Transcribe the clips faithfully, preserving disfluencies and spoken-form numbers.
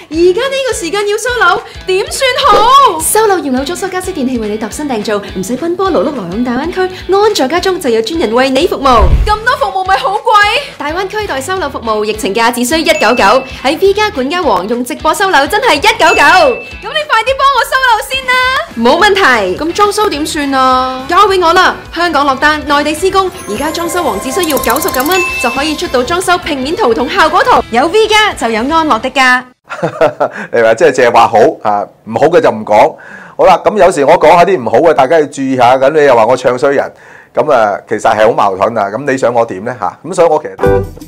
而家呢個時間要收樓，點算好？收樓現有裝修家私電器為你度身訂造，唔使奔波勞碌來往大灣區，安在家中就有專人為你服務。咁多服務咪好貴？大灣區代收樓服務，疫情價只需一九九，喺 V 加管家王用直播收樓真係一九九。咁你快啲幫我收樓先啦！冇問題。咁裝修點算啊？交俾我啦！香港落單，內地施工，而家裝修王只需要九十九蚊就可以出到裝修平面圖同效果圖。有 V 加就有安樂的家。 你話即係淨係話好啊，唔好嘅就唔講。好啦，咁有時我講下啲唔好嘅，大家要注意下。咁你又話我唱衰人，咁啊其實係好矛盾啊。咁你想我點呢？嚇、啊？咁所以我其實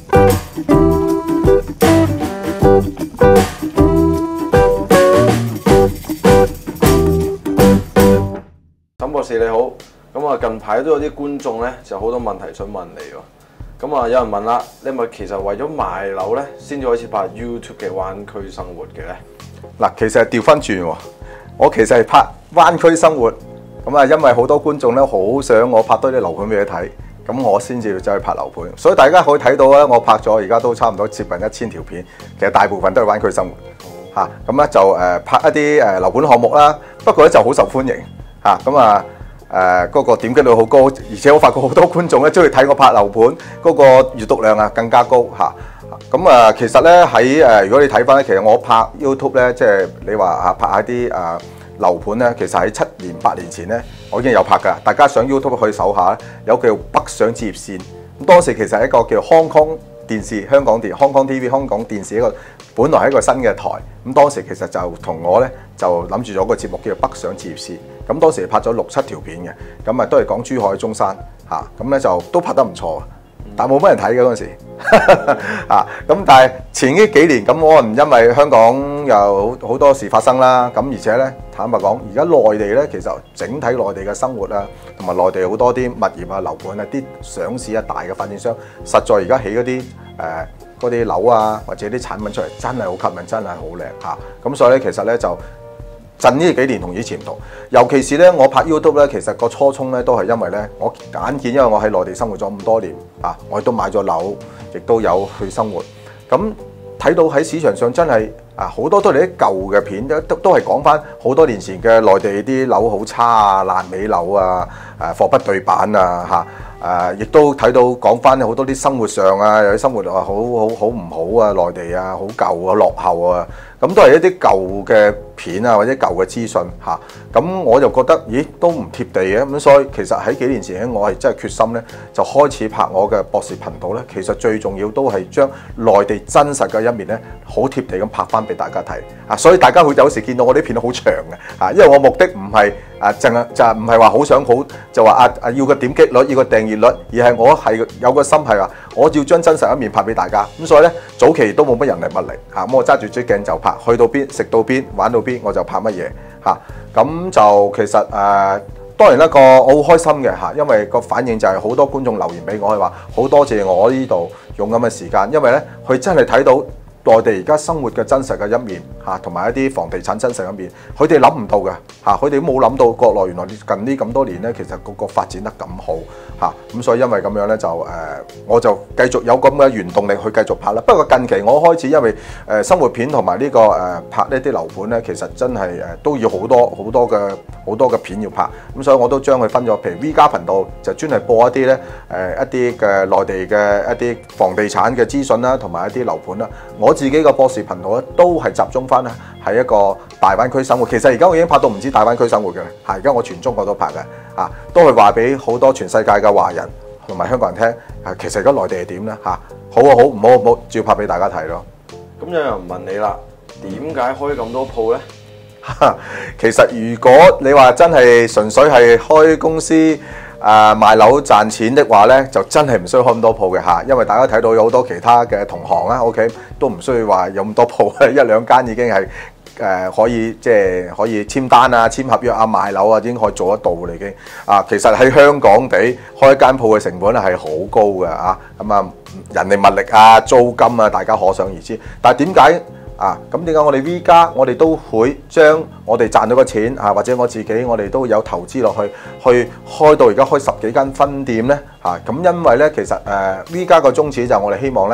沈博士你好，咁啊近排都有啲觀眾咧就好多問題想問你喎。咁啊有人問啦，你係咪其實為咗賣樓咧先至開始拍 YouTube 嘅灣區生活嘅咧？ 嗱，其實係調翻轉喎。我其實係拍灣區生活，咁啊因為好多觀眾咧好想我拍多啲樓盤俾佢睇，咁我先至要走去拍樓盤。所以大家可以睇到咧，我拍咗而家都差唔多接近一千條片，其實大部分都係灣區生活嚇。咁咧、哦啊、就誒、呃、拍一啲誒樓盤項目啦，不過咧就好受歡迎嚇。咁啊〜誒嗰、呃那個點擊率好高，而且我發覺好多觀眾咧中意睇我拍樓盤，嗰、那個閱讀量啊更加高嚇。咁啊、呃，其實咧喺誒，如果你睇翻咧，其實我拍 YouTube 咧，即係你話啊拍下啲誒樓盤咧，其實喺七年八年前咧，我已經有拍㗎。大家上 YouTube 可以搜下，有叫北上置業線。咁當時其實係一個叫 Hong Kong 電視、香港電 Hong Kong T V 香港電視一個，本來係一個新嘅台。咁當時其實就同我咧就諗住咗個節目叫做北上置業線。咁當時拍咗六七條片嘅，咁啊都係講珠海中山嚇，咁咧就都拍得唔錯，但冇乜人睇嘅嗰陣時啊。咁但係前呢幾年咁，可能因為香港有好多事發生啦，咁而且咧坦白講，而家內地咧其實整體內地嘅生活啊，同埋內地好多啲物業啊、樓盤啊，啲上市啊大嘅發展商，實在而家起嗰啲誒嗰啲樓啊，或者啲產品出嚟，真係好吸引，真係好靚嚇。咁所以咧，其實咧就。近呢幾年同以前唔同，尤其是咧，我拍 YouTube 咧，其實個初衷咧都係因為咧，我眼見因為我喺內地生活咗咁多年啊，我亦都買咗樓，亦都有去生活。咁睇到喺市場上真係啊，好多都係啲舊嘅片，都都係講翻好多年前嘅內地啲樓好差啊、爛尾樓啊、誒貨不對版啊嚇。誒，亦、呃、都睇到講翻好多啲生活上啊，有啲生活啊，好好好唔好啊，內地啊，好舊啊，落後啊，咁都係一啲舊嘅片啊，或者舊嘅資訊嚇。咁、啊、我就覺得，咦，都唔貼地嘅。咁所以其實喺幾年前咧，我係真係決心咧，就開始拍我嘅博士頻道咧。其實最重要都係將內地真實嘅一面咧，好貼地咁拍翻俾大家睇啊。所以大家會有時見到我啲片好長嘅啊，因為我目的唔係啊，淨係就係唔係話好想好就話啊啊要個點擊率，要個訂閱率，而係我係有個心係話，我要將真實一面拍俾大家。咁所以咧，早期都冇乜人力物力嚇，咁我揸住支鏡就拍，去到邊食到邊玩到邊我就拍乜嘢嚇。咁就其實誒、呃，當然一個我好開心嘅嚇，因為個反應就係好多觀眾留言俾我，係話好多謝我呢度用咁嘅時間，因為咧佢真係睇到內地而家生活嘅真實嘅一面嚇，同埋一啲房地產真實一面，佢哋諗唔到嘅嚇，佢哋都冇諗到國內原來近呢咁多年咧，其實個個發展得咁好嚇，咁所以因為咁樣咧就誒、呃，我就繼續有咁嘅原動力去繼續拍啦。不過近期我開始因為誒、呃、生活片同埋呢個誒、呃、拍呢啲樓盤咧，其實真係誒都要好多好多嘅好多嘅片要拍，咁所以我都將佢分咗，譬如 V 加頻道就專係播一啲咧誒一啲嘅內地嘅一啲房地產嘅資訊啦，同埋一啲樓盤啦，我。自己個博士頻道咧，都係集中翻喺一個大灣區生活。其實而家我已經拍到唔止大灣區生活嘅，嚇！而家我全中國都拍嘅，嚇，都係話俾好多全世界嘅華人同埋香港人聽，嚇，其實而家內地係點咧？嚇，好啊好，唔好唔好，照拍俾大家睇咯。 咁有人問你啦，點解開咁多鋪咧？ 其實如果你話真係純粹係開公司。誒、呃、賣樓賺錢的話咧，就真係唔需要開咁多鋪嘅嚇，因為大家睇到有好多其他嘅同行啦 ，OK 都唔需要話有咁多鋪，一兩間已經係誒、呃、可以即係可以簽單啊、簽合約啊、賣樓啊，已經可以做得到啦已經。啊，其實喺香港地開一間鋪嘅成本係好高嘅啊，咁啊人力物力啊、租金啊，大家可想而知。但係點解？啊，咁點解我哋 V 加我哋都會將我哋賺到嘅錢啊，或者我自己我哋都有投資落去，去開到而家開十幾間分店咧？啊，咁因為咧其實誒、呃、V 加個宗旨就係我哋希望咧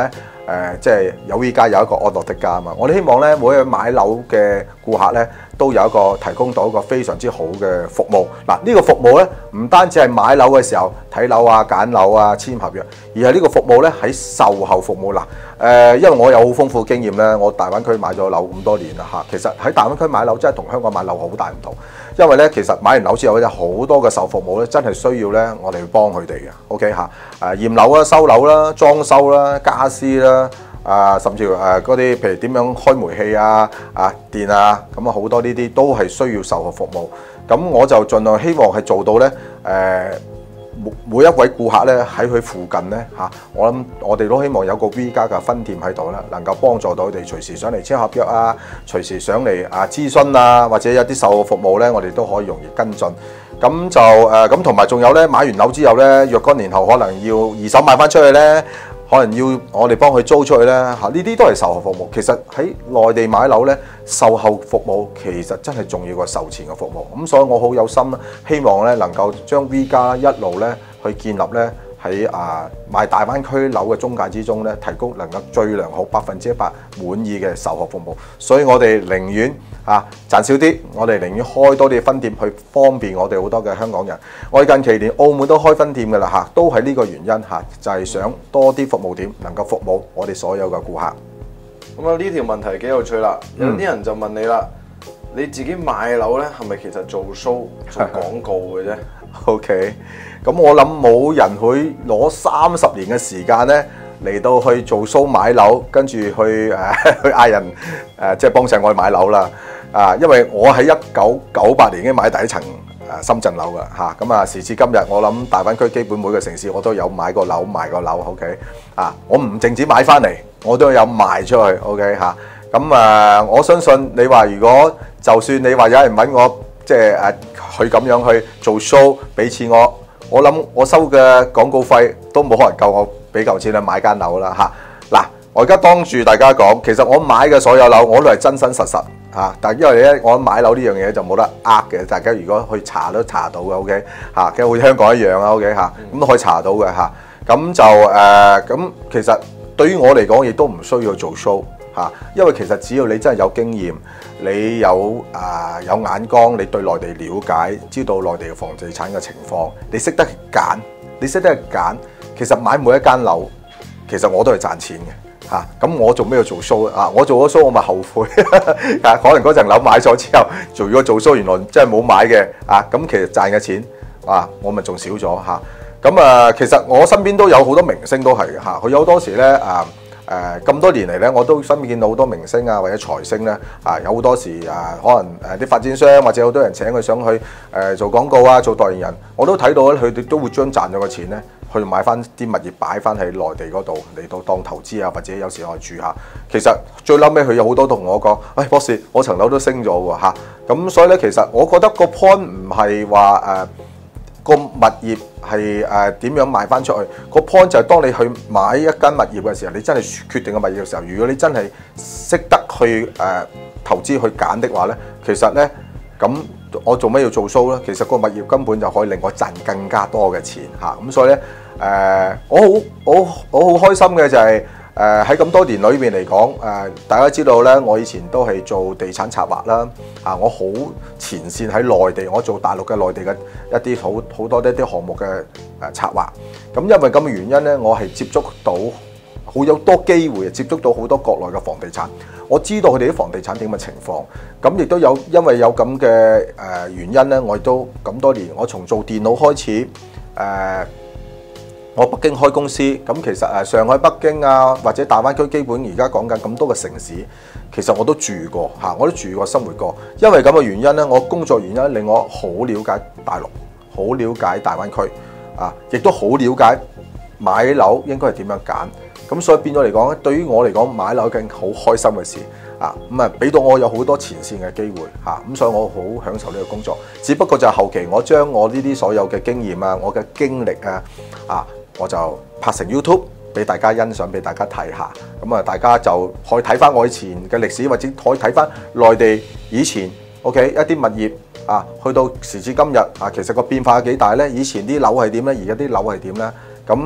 誒即係有 V 家有一個安樂的家啊嘛。我哋希望咧每一個買樓嘅顧客咧都有一個提供到一個非常之好嘅服務。嗱，呢個服務咧唔單止係買樓嘅時候睇樓啊、揀樓啊、簽合約，而係呢個服務咧喺售後服務嗱。誒，因為我有好豐富經驗咧，我大灣區買咗樓咁多年啦嚇。其實喺大灣區買樓真係同香港買樓好大唔同，因為咧其實買完樓之後咧好多嘅售服務咧真係需要咧我哋去幫佢哋嘅。OK 嚇，誒驗樓啦、收樓啦、裝修啦、家私啦，啊甚至誒嗰啲譬如點樣開煤氣啊、啊電啊，咁啊好多呢啲都係需要售後服務。咁我就盡量希望係做到咧誒。每每一位顧客咧喺佢附近咧嚇，我諗我哋都希望有個 V 家嘅分店喺度咧，能夠幫助到佢哋隨時上嚟簽合約啊，隨時上嚟啊諮詢啊，或者有啲售後服務咧，我哋都可以容易跟進。咁就誒咁同埋仲有咧，買完樓之後咧，若干年後可能要二手賣翻出去咧，可能要我哋幫佢租出去咧嚇，呢啲都係售後服務。其實喺內地買樓咧，售後服務其實真係重要過售前嘅服務。咁所以我好有心，希望咧能夠將 V 家一路咧去建立咧喺啊賣大灣區樓嘅中介之中咧，提供能夠最良好百分之一百滿意嘅售後服務。所以我哋寧願啊賺少啲，我哋寧願開多啲分店去方便我哋好多嘅香港人。我哋近期連澳門都開分店㗎啦嚇，都係呢個原因嚇，就係想多啲服務點能夠服務我哋所有嘅顧客。 咁啊呢條問題幾有趣啦，有啲人就問你啦，你自己買樓咧係咪其實做 show 做廣告嘅啫 ？OK，咁我諗冇人會攞三十年嘅時間咧嚟到去做 show 買樓，跟住去誒、呃、去嗌人誒、呃、即係幫襯我去買樓啦。啊，因為我喺一九九八年已經買第一層誒深圳樓㗎嚇，咁啊時至今日，我諗大灣區基本每個城市我都有買過樓賣過樓 ，OK 啊，我唔淨止買翻嚟，我都有賣出去 ，OK 嚇、啊。咁啊，我相信你話如果就算你話有人揾我，即係誒去咁樣去做 show， 俾錢我，我諗我收嘅廣告費都冇可能夠我俾夠錢去買間樓啦嚇。嗱、啊，我而家當住大家講，其實我買嘅所有樓我都係真真實實。嚇！但係因為咧，我買樓呢樣嘢就冇得呃嘅，大家如果去查都查到嘅，OK 嚇，跟好似香港一樣啊，OK 嚇，咁都可以查到嘅嚇。咁就誒，咁、呃、其實對於我嚟講，亦都唔需要做 show 嚇，因為其實只要你真係有經驗，你有啊、呃、有眼光，你對內地了解，知道內地嘅房地產嘅情況，你識得揀，你識得去揀，其實買每一間樓，其實我都係賺錢嘅。嚇！咁、啊、我做咩要做 show 啊？我做咗 show 我咪後悔啊！可能嗰層樓買咗之後，做咗做 show，原來真係冇買嘅啊！咁其實賺嘅錢啊，我咪仲少咗嚇。咁啊，其實我身邊都有好多明星都係嘅嚇。佢有好多時咧啊誒咁多年嚟咧，我都身邊見到好多明星啊或者財星咧啊，有好多時啊，可能誒啲發展商或者好多人請佢上去誒、啊、做廣告啊，做代言人，我都睇到咧，佢哋都會將賺咗嘅錢咧。去買翻啲物業擺翻喺內地嗰度嚟到當投資啊，或者有時我去住下。其實最嬲尾佢有好多同我講，喂、哎、博士，我層樓都升咗喎嚇。咁所以咧，其實我覺得個 point 唔係話誒個物業係誒點樣賣翻出去，個 point 就係當你去買一間物業嘅時候，你真係決定個物業嘅時候，如果你真係識得去誒、呃、投資去揀的話咧，其實咧咁。我做咩要做 show 咧？其實個物業根本就可以令我賺更加多嘅錢嚇，咁所以咧誒、呃，我好我我好開心嘅就係誒喺咁多年裏邊嚟講誒，大家知道咧，我以前都係做地產策劃啦啊，我好前線喺內地，我做大陸嘅內地嘅一啲好好多一啲項目嘅誒策劃，咁因為咁嘅原因咧，我係接觸到好有多機會接觸到好多國內嘅房地產。我知道佢哋啲房地產點嘅情況，咁亦都有因為有咁嘅誒原因咧，我亦都咁多年，我從做電腦開始，誒、呃，我北京開公司，咁其實誒上海、北京啊，或者大灣區基本而家講緊咁多個城市，其實我都住過嚇，我都住過生活過，因為咁嘅原因咧，我工作原因令我好了解大陸，好了解大灣區，啊，亦都好了解買樓應該係點樣揀。咁所以變咗嚟講咧，對於我嚟講買樓係好開心嘅事啊！咁啊，俾到我有好多前線嘅機會嚇，咁所以我好享受呢個工作。只不過就係後期我將我呢啲所有嘅經驗啊、我嘅經歷啊啊，我就拍成 YouTube 俾大家欣賞，俾大家睇下。咁啊，大家就可以睇翻我以前嘅歷史，或者可以睇翻內地以前 OK 一啲物業啊，去到時至今日啊，其實個變化有幾大咧？以前啲樓係點咧？而家啲樓係點咧？咁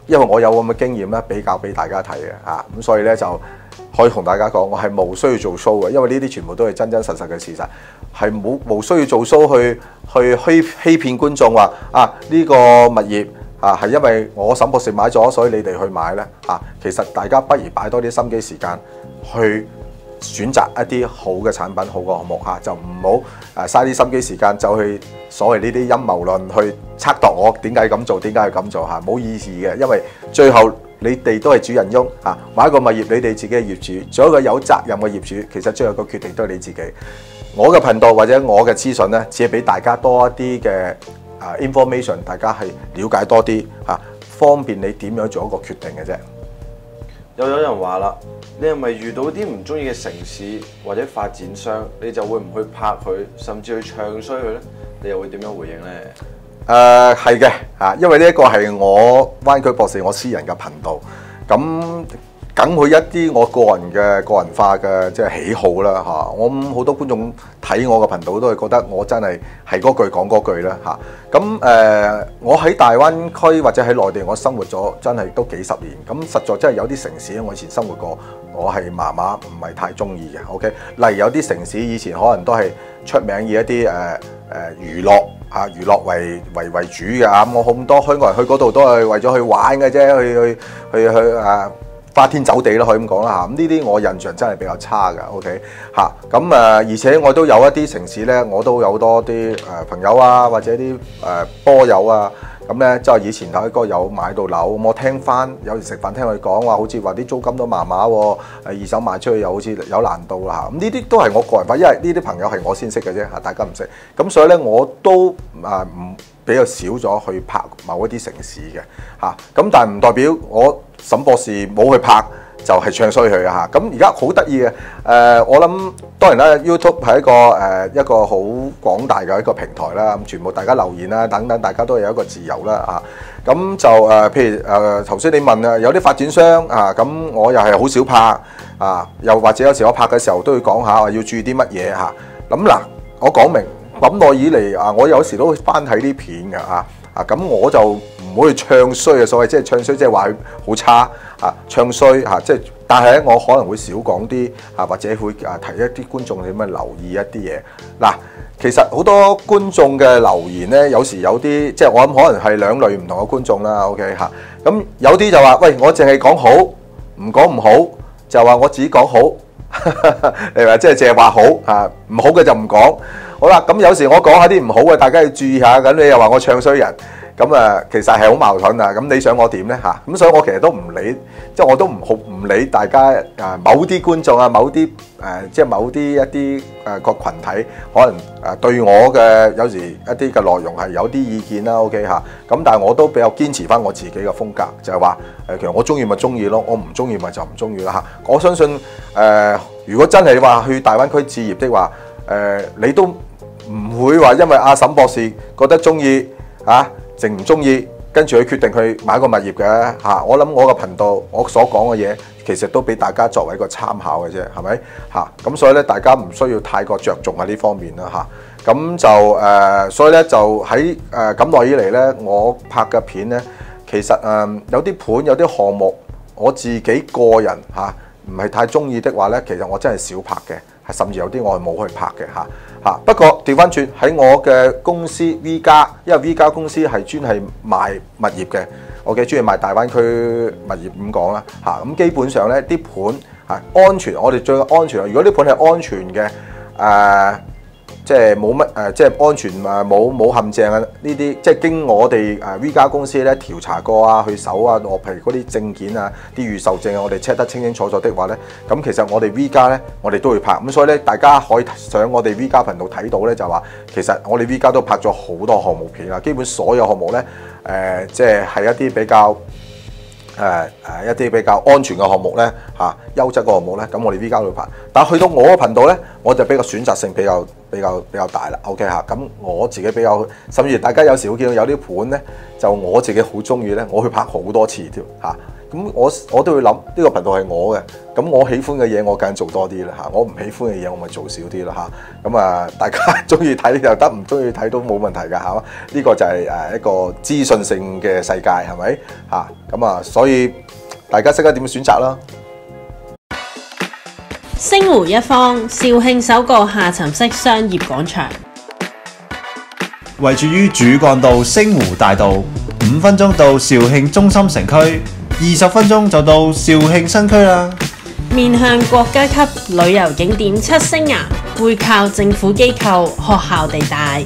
因為我有咁嘅經驗咧，比較俾大家睇嘅嚇，咁所以咧就可以同大家講，我係冇需要做 show 嘅，因為呢啲全部都係真真實實嘅事實，係冇冇需要做 show 去去欺欺騙觀眾話啊呢個物業啊係因為我沈博士買咗，所以你哋去買咧啊，其實大家不如擺多啲心機時間去選擇一啲好嘅產品、好嘅項目嚇，就唔好誒嘥啲心機時間走去所謂呢啲陰謀論去測度我點解咁做，點解要咁做嚇，冇意義嘅，因為最後你哋都係主人翁嚇，買一個物業你哋自己係業主，做一個有責任嘅業主，其實最後個決定都係你自己。我嘅頻道或者我嘅資訊咧，只係俾大家多一啲嘅啊 information， 大家係了解多啲嚇，方便你點樣做一個決定嘅啫。 又有人話啦，你係咪遇到啲唔中意嘅城市或者發展商，你就會唔去拍佢，甚至去唱衰佢呢？你又會點樣回應呢？ 誒係嘅嚇，因為呢一個係我灣區博士我私人嘅頻道，咁梗會一啲我個人嘅個人化嘅即係喜好啦嚇。我諗好多觀眾睇我嘅頻道都係覺得我真係係嗰句講嗰句啦嚇。咁誒，我喺大灣區或者喺內地，我生活咗真係都幾十年。咁實在真係有啲城市咧，我以前生活過，我係麻麻唔係太中意嘅。OK，例如有啲城市以前可能都係出名以一啲誒誒娛樂啊娛樂為為為主嘅啊。我好多香港人去嗰度都係為咗去玩嘅啫，去去去去誒花天酒地啦，可以咁講啦嚇。咁呢啲我印象真係比較差嘅。OK 嚇，咁誒而且我都有一啲城市咧，我都有多啲誒朋友啊，或者啲誒波友啊，咁咧即係以前睇個有買到樓，我聽翻有時食飯聽佢講話，好似話啲租金都麻麻喎，誒二手賣出去又好似有難度啦嚇。咁呢啲都係我個人化，因為呢啲朋友係我先識嘅啫嚇，大家唔識。咁所以咧我都啊唔比較少咗去拍某一啲城市嘅嚇。咁但係唔代表我沈博士冇去拍就係唱衰佢啊嚇。咁而家好得意嘅誒，我諗當然啦 ，YouTube 係一個誒、呃、一個好廣大嘅一個平台啦。咁全部大家留言啦等等，大家都有一個自由啦啊。咁就誒、呃，譬如誒頭先你問啊，有啲發展商啊，咁我又係好少拍啊，又或者有時我拍嘅時候都要講下要注意啲乜嘢嚇。咁、啊、嗱，我講明咁耐以嚟啊，我有時都會翻睇啲片嘅啊啊，咁我就唔會去唱衰啊，所謂即係唱衰，即係話佢好差啊，唱衰嚇，即係但係咧，我可能會少講啲啊，或者會啊提一啲觀眾點樣留意一啲嘢。嗱，其實好多觀眾嘅留言咧，有時有啲即係我諗可能係兩類唔同嘅觀眾啦。OK 嚇，咁有啲就話喂，我淨係講好，唔講唔好，就話我自己講好，你話即係淨係話好啊，唔好嘅就唔講。好啦，咁有時我講下啲唔好嘅，大家要注意下。咁你又話我唱衰人，咁啊，其實係好矛盾啊。咁你想我點呢？嚇，咁所以我其實都唔理，即係我都唔好唔理大家啊，某啲觀眾啊，某啲誒、呃，即係某啲一啲誒個羣體，可能誒對我嘅有時一啲嘅內容係有啲意見啦。OK 嚇，咁但係我都比較堅持翻我自己嘅風格，就係話誒，其實我中意咪中意咯，我唔中意咪就唔中意啦嚇。我相信誒、呃，如果真係話去大灣區置業的話，誒、呃、你都唔會話因為阿沈博士覺得中意啊，淨唔中意，跟住去決定去買個物業嘅嚇、啊。我諗我個頻道我所講嘅嘢，其實都俾大家作為一個參考嘅啫，係咪嚇？咁、啊、所以咧，大家唔需要太過着重喺呢方面啦嚇。咁、啊、就誒、呃，所以咧就喺誒咁耐以嚟咧，我拍嘅片咧，其實誒、呃、有啲盤有啲項目，我自己個人嚇唔係太中意的話咧，其實我真係少拍嘅，係甚至有啲我係冇去拍嘅嚇。嚇！不過調翻轉喺我嘅公司 V 家，因為 V 家公司係專係賣物業嘅，我嘅專係賣大灣區物業咁講啦嚇。咁基本上咧啲盤嚇安全，我哋最安全。如果啲盤係安全嘅，誒、呃、即係冇乜誒，即係安全誒冇冇陷阱啊呢啲，即係經我哋誒 V 家公司咧調查過啊，去搜啊，我譬如嗰啲證件啊、啲預售證啊，我哋 check 得清清楚楚的話咧，咁其實我哋 V 家咧，我哋都會拍。咁所以咧，大家可以上我哋 V 家頻道睇到咧，就話其實我哋 V 家都拍咗好多項目片啦，基本所有項目咧，誒、呃、即係係一啲比較。誒誒、呃、一啲比較安全嘅項目咧嚇、啊，優質嘅項目咧，咁我哋 V 家會拍。但係去到我嘅頻道咧，我就比較選擇性比較比較比較大啦。OK 嚇，咁我自己比較，甚至大家有時會見到有啲盤咧，就我自己好中意咧，我去拍好多次添嚇。 咁我我都會諗呢個頻道係我嘅，咁我喜歡嘅嘢我梗係做多啲啦嚇，我唔喜歡嘅嘢我咪做少啲啦嚇。咁啊，大家中意睇就得，唔中意睇都冇問題㗎嚇。呢個就係誒一個資訊性嘅世界係咪嚇？咁啊，所以大家識得點選擇啦。 星湖一方，肇慶首個下沉式商業廣場， 位處於主幹道星湖大道，五分鐘到肇慶中心城區，二十分鐘就到肇慶新區啦。 面向國家級旅遊景點七星岩，背靠政府機構、學校地帶。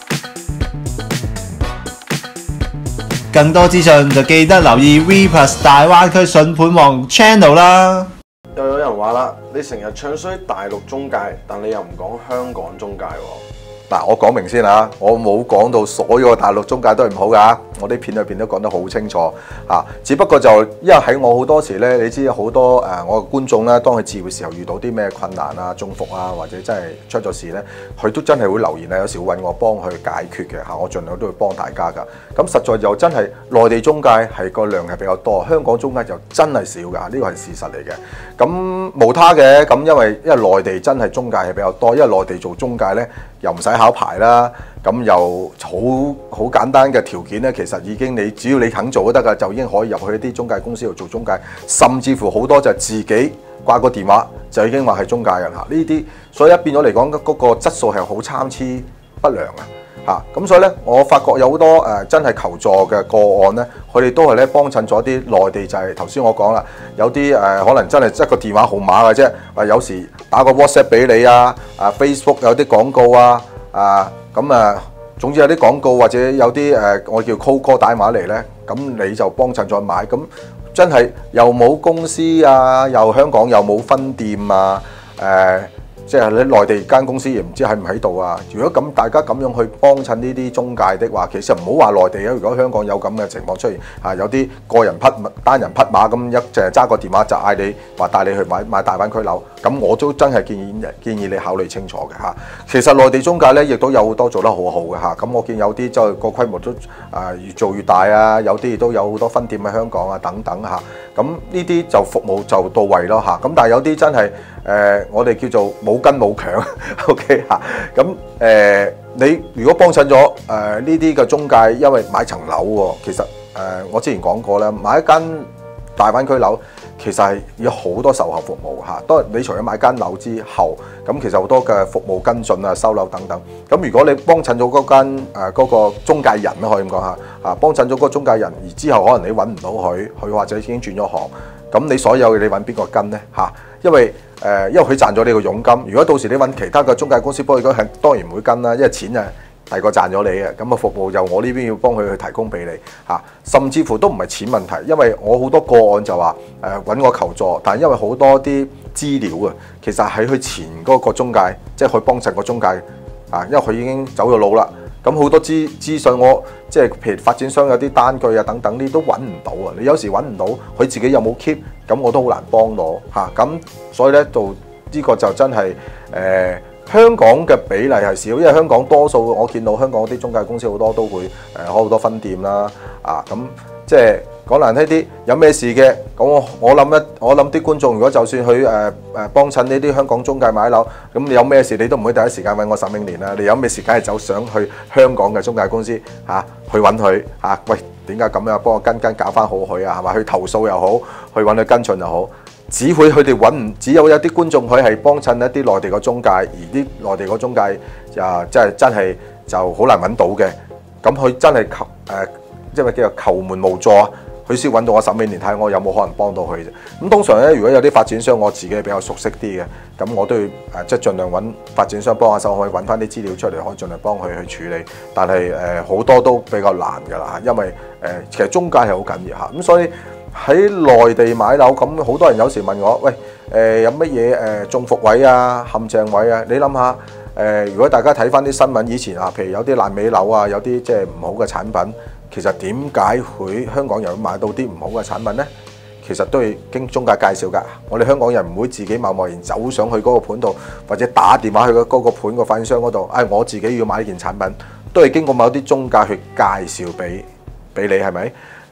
更多資訊就記得留意 V Plus 大灣區筍盤王 Channel 啦。 又有人話啦，你成日唱衰大陸中介，但你又唔講香港中介喎。 嗱，我講明先嚇，我冇講到所有大陸中介都係唔好㗎，我啲片裏邊都講得好清楚嚇。只不過就因為喺我好多時咧，你知好多誒我嘅觀眾咧，當佢置業嘅時候遇到啲咩困難啊、中伏啊，或者真係出咗事咧，佢都真係會留言啊，有時會揾我幫佢解決嘅嚇，我盡量都會幫大家㗎。咁實在又真係內地中介係個量係比較多，香港中介就真係少㗎，呢個係事實嚟嘅。咁無他嘅，咁因為因為內地真係中介係比較多，因為內地做中介咧又唔使考牌啦，咁又好好簡單嘅條件咧，其實已經你只要你肯做都得㗎，就已經可以入去一啲中介公司度做中介，甚至乎好多就自己掛個電話就已經話係中介人嚇。呢啲所以一變咗嚟講，嗰個質素係好參差不良啊嚇。咁所以咧，我發覺有好多誒、呃、真係求助嘅個案咧，佢哋都係咧幫襯咗啲內地就係頭先我講啦，有啲誒、呃、可能真係一個電話號碼嘅啫，話有時打個 WhatsApp 俾你啊，啊 Facebook 有啲廣告啊。啊，咁啊，總之有啲廣告或者有啲誒、呃，我叫 call call 打電話嚟咧，咁你就幫襯再買，咁真係又冇公司啊，又香港又冇分店啊，誒、呃，即係你內地間公司亦唔知喺唔喺度啊。如果咁大家咁樣去幫襯呢啲中介的話，其實唔好話內地啊，如果香港有咁嘅情況出現，啊有啲個人匹單人匹馬咁一淨係揸個電話就嗌你話帶你去買買大灣區樓，咁我都真係建議建議你考慮清楚嘅嚇。其實內地中介咧亦都有好多做得好好嘅嚇，咁我見有啲即係個規模都啊越做越大啊，有啲亦都有好多分店喺香港啊等等嚇，咁呢啲就服務就到位咯嚇。咁但係有啲真係誒、呃、我哋叫做冇根冇強 ，OK 嚇，咁誒。呃你如果幫襯咗誒呢啲嘅中介，因為買層樓喎，其實誒、呃、我之前講過啦，買一間大灣區樓其實係有好多售後服務嚇。當然你除咗買間樓之後，咁其實好多嘅服務跟進啊、收樓等等。咁如果你幫襯咗嗰間誒嗰、呃嗰個中介人啦，可以咁講嚇，啊幫襯咗嗰個中介人，而之後可能你揾唔到佢，佢或者已經轉咗行，咁你所有嘅你揾邊個跟呢？嚇？因為誒、呃，因為佢賺咗你個佣金。如果到時你揾其他嘅中介公司幫你，係當然唔會跟啦，因為錢啊第二個賺咗你嘅，咁啊服務就我呢邊要幫佢去提供俾你嚇、啊。甚至乎都唔係錢問題，因為我好多個案就話誒揾我求助，但係因為好多啲資料啊，其實喺佢前嗰個中介，即係佢幫襯個中介啊，因為佢已經走咗路啦。咁好多資資訊我即係譬如發展商有啲單據啊等等，呢都揾唔到啊！你有時揾唔到，佢自己有冇 keep，咁我都好難幫到嚇。咁、啊、所以咧，到呢個就真係誒、呃、香港嘅比例係少，因為香港多數我見到香港啲中介公司好多都會誒開好多分店啦，啊咁即係。講難聽啲，有咩事嘅？咁我我諗一，我諗啲觀眾，如果就算去誒誒幫襯呢啲香港中介買樓，咁你有咩事，你都唔會第一時間揾我沈永年啦。你有咩事，梗係走上去香港嘅中介公司嚇、啊，去揾佢嚇。喂，點解咁樣？幫我跟跟搞翻好佢啊，係嘛？去投訴又好，去揾佢跟進又好，只會佢哋揾唔，只有一啲觀眾佢係幫襯一啲內地嘅中介，而啲內地嘅中介啊，即係真係就好難揾到嘅。咁佢真係求誒，即係叫做求門無助啊！佢先揾到我沈美年睇我有冇可能幫到佢啫。咁通常咧，如果有啲發展商我自己比較熟悉啲嘅，咁我都要誒即係盡量揾發展商幫下手，可以揾翻啲資料出嚟，可以盡量幫佢去處理。但係誒好多都比較難㗎啦，因為誒、呃、其實中介係好緊要嚇。咁所以喺內地買樓，咁好多人有時問我，喂誒、呃、有乜嘢誒中伏位啊、陷阱位啊？你諗下誒，如果大家睇翻啲新聞，以前啊，譬如有啲爛尾樓啊，有啲即係唔好嘅產品。其實點解會香港人會買到啲唔好嘅產品呢？其實都係經中介介紹㗎。我哋香港人唔會自己貿貿然走上去嗰個盤度，或者打電話去嗰個盤個發展商嗰度，唉、哎，我自己要買呢件產品，都係經過某啲中介去介紹俾俾你，係咪？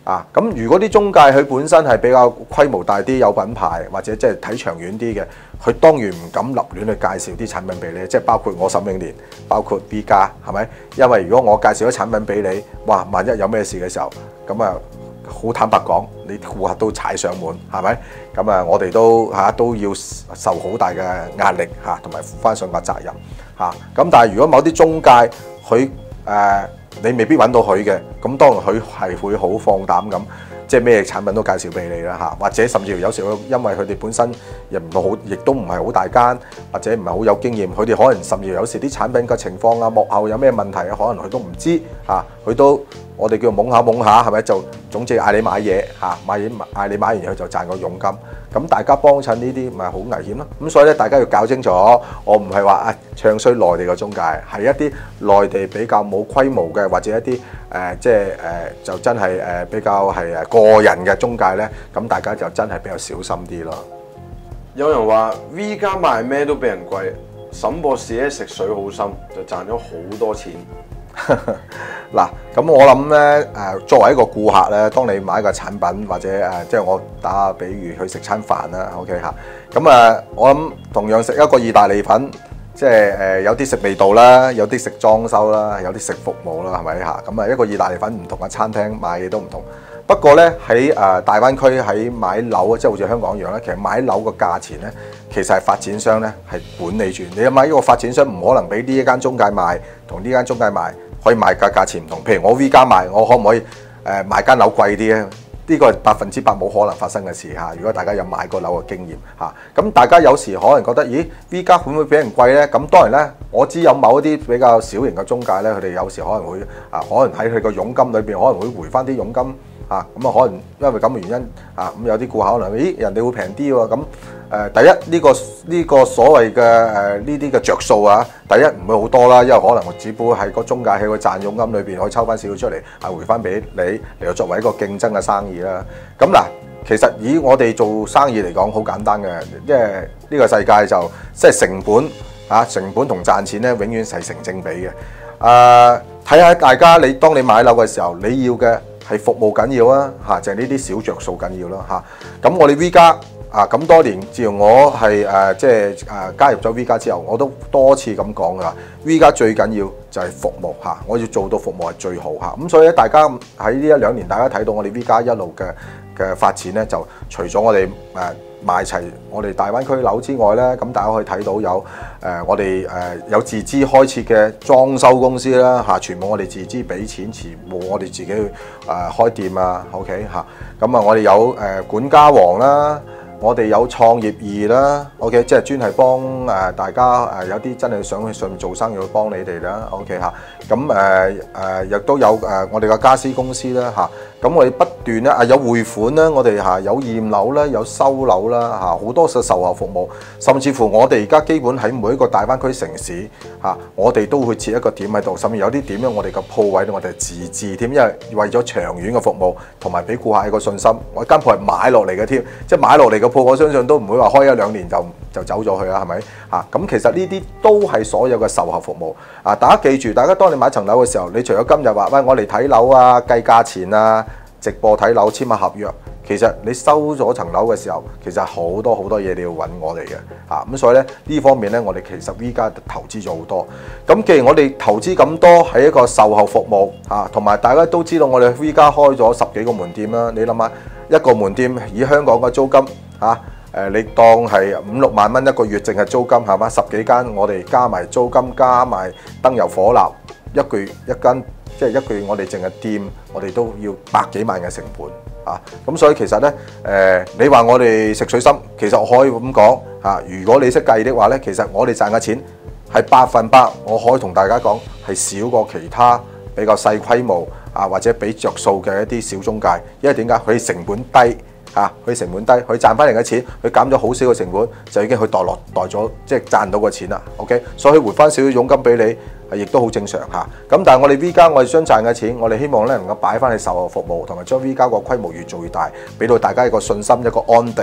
啊，咁如果啲中介佢本身係比較規模大啲、有品牌或者即係睇長遠啲嘅，佢當然唔敢立亂去介紹啲產品俾你，即係包括我沈永年，包括 V 家，係咪？因為如果我介紹咗產品俾你，哇，萬一有咩事嘅時候，咁啊好坦白講，你顧客都踩上門，係咪？咁啊，我哋都嚇、啊、都要受好大嘅壓力嚇，同埋負翻上個責任嚇。咁、啊、但係如果某啲中介佢誒、呃、你未必揾到佢嘅，咁當然佢係會好放膽咁，即係咩產品都介紹俾你啦嚇。或者甚至乎有時因為佢哋本身又唔好，亦都唔係好大間，或者唔係好有經驗，佢哋可能甚至有時啲產品嘅情況啊、幕後有咩問題啊，可能佢都唔知嚇，佢、啊、都。我哋叫懵下懵下，係咪就總之嗌你買嘢嚇，買嘢嗌你買完佢就賺個佣金，咁大家幫襯呢啲咪好危險咯。咁所以咧，大家要搞清楚，我唔係話啊唱衰內地嘅中介，係一啲內地比較冇規模嘅，或者一啲誒、呃、即係誒、呃、就真係誒、呃、比較係誒個人嘅中介咧，咁大家就真係比較小心啲咯。 有人話 V 家賣咩都比人貴，沈博士咧食水好深，就賺咗好多錢。 嗱，咁我諗咧誒，作為一個顧客咧，當你買個產品或者誒，即係我打下比喻去食餐飯啦 ，OK 嚇，咁啊，我諗同樣食一個意大利粉，即係誒有啲食味道啦，有啲食裝修啦，有啲食服務啦，係咪嚇？咁啊，一個意大利粉唔同嘅餐廳買嘢都唔同。不過咧喺誒大灣區喺買樓，即係好似香港一樣咧，其實買樓個價錢咧，其實係發展商咧係管理住。你諗下，呢個發展商唔可能俾呢一間中介賣同呢間中介賣。可以賣價價錢唔同，譬如我 V 家賣，我可唔可以誒、呃、賣間樓貴啲咧？呢、這個係百分之百冇可能發生嘅事嚇。如果大家有買過樓嘅經驗嚇，咁、啊、大家有時可能覺得，咦 V 家會唔會俾人貴咧？咁當然咧，我知有某一啲比較小型嘅中介咧，佢哋有時可能會啊，可能喺佢個佣金裏邊可能會回翻啲佣金啊，咁啊可能因為咁嘅原因啊，咁有啲顧客可能，咦人哋會平啲喎咁。誒、呃、第一呢、這個呢、這個所謂嘅誒呢啲嘅着數啊，第一唔會好多啦，因為可能我只不過係個中介喺個賺佣金裏邊可以抽翻少少出嚟，係回翻俾你嚟到作為一個競爭嘅生意啦。咁嗱，其實以我哋做生意嚟講，好簡單嘅，因為呢個世界就即係成本啊，成本同賺錢咧，永遠係成正比嘅。誒睇下大家你當你買樓嘅時候，你要嘅係服務緊要啊，嚇就係呢啲小着數緊要咯嚇。咁、啊、我哋 V 家。啊咁多年，自從我係誒、呃、即係誒、呃、加入咗 V 家之後，我都多次咁講噶。V 家最緊要就係服務嚇、啊，我要做到服務係最好嚇。咁、啊、所以咧，大家喺呢一兩年，大家睇到我哋 V 家一路嘅嘅發展咧，就除咗我哋誒、呃、賣齊我哋大灣區樓之外咧，咁大家可以睇到有誒、呃、我哋誒、呃、有自資開設嘅裝修公司啦嚇、啊，全部我哋自資俾錢，全部我哋自己去誒、呃、開店啊 ，OK 嚇。咁啊，我哋有誒、呃、管家王啦。我哋有創業二啦 ，OK， 即係專係幫誒大家誒有啲真係想去上面做生意，去幫你哋啦 ，OK 嚇。咁誒誒亦都有誒我哋嘅家私公司啦嚇。咁我哋不斷咧啊有匯款啦，我哋嚇有驗樓啦，有收樓啦嚇，好多嘅售後服務，甚至乎我哋而家基本喺每一個大灣區城市嚇，我哋都會設一個點喺度，甚至有啲點咧，我哋嘅鋪位咧，我哋係自治添，因為為咗長遠嘅服務同埋俾顧客一個信心，我間鋪係買落嚟嘅添，即係買落嚟嘅鋪，我相信都唔會話開一兩年就就走咗去啦，係咪嚇？咁其實呢啲都係所有嘅售後服務啊！大家記住，大家當你買層樓嘅時候，你除咗今日話喂我嚟睇樓啊、計價錢啊、直播睇樓、簽下合約，其實你收咗層樓嘅時候，其實好多好多嘢你要揾我哋嘅嚇。咁所以咧呢方面咧，我哋其實 V 家投資咗好多。咁既然我哋投資咁多喺一個售後服務嚇，同埋大家都知道我哋 V 家開咗十幾個門店啦。你諗下一個門店以香港嘅租金嚇。誒，你當係五六萬蚊一個月，淨係租金係嘛？十幾間我哋加埋租金，加埋燈油火蠟，一個月一間，即係一個月我哋淨係店，我哋都要百幾萬嘅成本啊！咁所以其實咧，誒、呃，你話我哋食水深，其實我可以咁講嚇。如果你識計的話咧，其實我哋賺嘅錢係百分百，我可以同大家講係少過其他比較細規模啊或者俾着數嘅一啲小中介，因為點解佢成本低？嚇，佢成本低，佢賺翻嚟嘅錢，佢減咗好少嘅成本，就已經去袋落袋咗，即係賺到個錢啦。OK，所以佢回翻少少佣金俾你，亦都好正常嚇。咁但係我哋 V 家，我哋將賺嘅錢，我哋希望咧能夠擺翻去售後服務，同埋將 V 家個規模越做越大，俾到大家一個信心，一個安定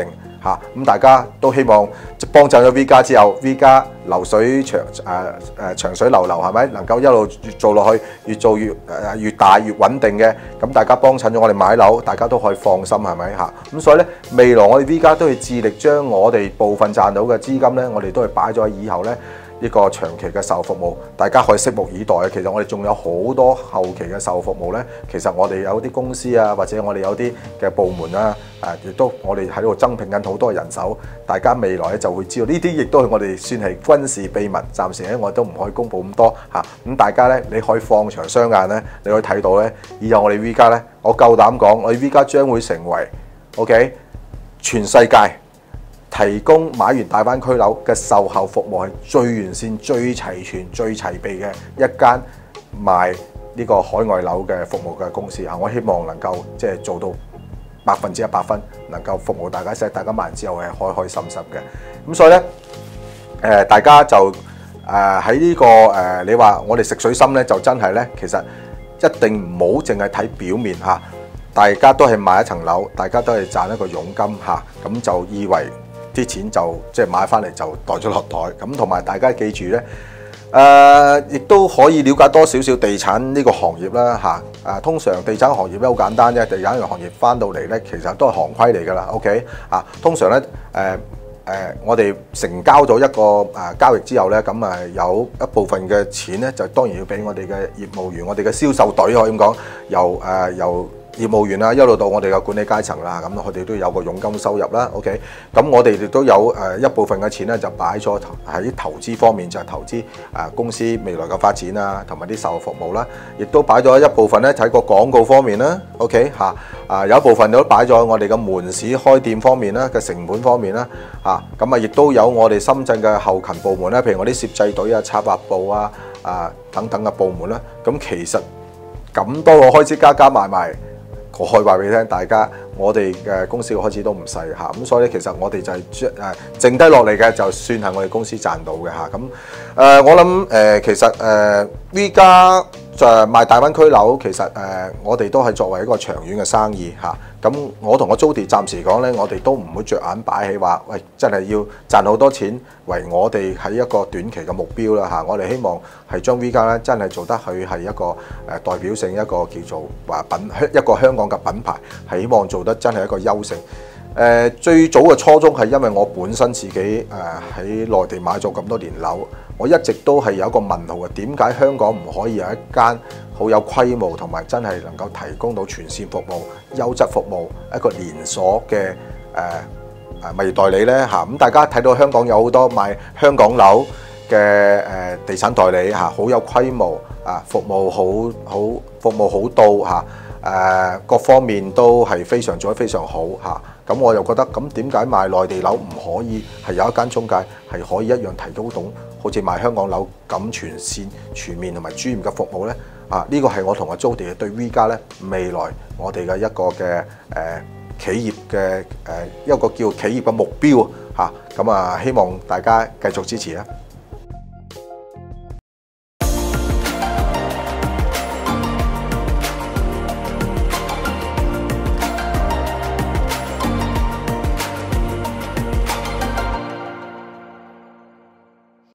嚇。咁大家都希望幫襯咗 V 家之後 ，V 家流水長誒誒長水流流係咪？能夠一路越做落去，越做越誒越大越穩定嘅。咁大家幫襯咗我哋買樓，大家都可以放心係咪嚇？咁所以咧，未來我哋 V 家都係致力將我哋部分賺到嘅資金咧，我哋都係擺咗喺以後咧。呢個長期嘅售後服務，大家可以拭目以待啊！其實我哋仲有好多後期嘅售後服務呢。其實我哋有啲公司啊，或者我哋有啲嘅部門啊，誒亦都我哋喺度增聘緊好多人手。大家未來咧就會知道呢啲，亦都係我哋算係軍事秘密，暫時咧我都唔可以公佈咁多嚇。咁、啊、大家呢，你可以放長雙眼呢，你可以睇到呢。以後我哋 V 家呢，我夠膽講，我哋 V 家將會成為 OK 全世界提供買完大灣區樓嘅售後服務係最完善、最齊全、最齊備嘅一間賣呢個海外樓嘅服務嘅公司啊！我希望能夠即係做到百分之一百分，能夠服務大家，使大家買完之後係開開心心嘅。咁所以咧，誒、呃、大家就誒喺呢個誒、呃，你話我哋食水深咧，就真係咧，其實一定唔好淨係睇表面嚇，大家都係買一層樓，大家都係賺一個佣金嚇，咁就以為啲錢就即係買翻嚟就袋咗落袋，咁同埋大家記住咧，誒、呃、亦都可以了解多少少地產呢個行業啦嚇。啊，通常地產行業咧好簡單啫，地產行業翻到嚟咧其實都係行規嚟㗎啦。OK 啊，通常咧誒誒，我哋成交咗一個誒、呃、交易之後咧，咁啊有一部分嘅錢咧就當然要俾我哋嘅業務員、我哋嘅銷售隊可以咁講，由誒、呃、由業務員啦，一路到我哋嘅管理階層啦，咁佢哋都有個佣金收入啦。OK，咁我哋亦都有誒一部分嘅錢咧，就擺咗喺投資方面，就係、是、投資誒公司未來嘅發展啊，同埋啲售後服務啦，亦都擺咗一部分咧喺個廣告方面啦。OK 嚇，啊有一部分都擺咗我哋嘅門市開店方面啦嘅成本方面啦，嚇咁啊亦都有我哋深圳嘅後勤部門啦，譬如我啲攝製隊啊、策劃部啊、啊等等嘅部門啦。咁其實咁多個開支加加埋埋。我可以話俾你聽，大家我哋嘅公司嘅開支都唔細嚇，咁所以咧其實我哋就係誒剩低落嚟嘅，就算係我哋公司賺到嘅嚇。咁誒、呃、我諗誒、呃、其實誒呢家就賣大灣區樓，其實誒、呃、我哋都係作為一個長遠嘅生意嚇。咁、啊、我同個租地暫時講咧，我哋都唔會着眼擺起話，喂真係要賺好多錢為我哋喺一個短期嘅目標啦嚇、啊。我哋希望係將 V 家咧真係做得佢係一個誒代表性一個叫做話品一個香港嘅品牌，係希望做得真係一個優勝。誒、呃、最早嘅初衷係因為我本身自己誒喺內地買咗咁多年樓，我一直都係有一個問號嘅，點解香港唔可以有一間好有規模同埋真係能夠提供到全線服務、優質服務一個連鎖嘅誒誒物業代理呢？嚇、啊？咁大家睇到香港有好多賣香港樓嘅誒地產代理嚇，好、啊、有規模啊，服務好好服務好到嚇。啊誒、呃、各方面都係非常做得非常好嚇，咁、啊、我又覺得咁點解賣內地樓唔可以係有一間中介係可以一樣提供到好似賣香港樓咁全線全面同埋專業嘅服務呢？啊，呢個係我同阿租地對 V 家呢未來我哋嘅一個嘅誒、呃、企業嘅誒、呃、一個叫企業嘅目標嚇，咁啊希望大家繼續支持啊！